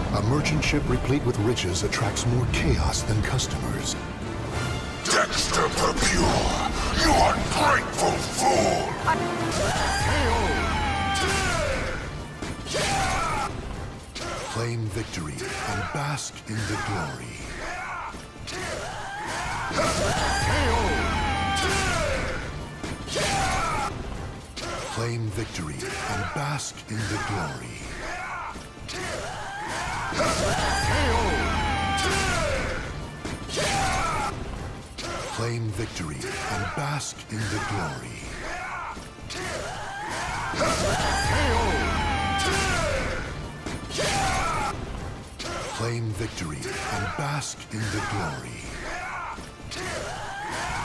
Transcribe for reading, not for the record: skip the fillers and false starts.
A merchant ship replete with riches attracts more chaos than customers. Dexter Purpure, you ungrateful fool! Claim victory and bask in the glory. Claim victory and bask in the glory. Claim victory and bask in the glory. Claim victory and bask in the glory.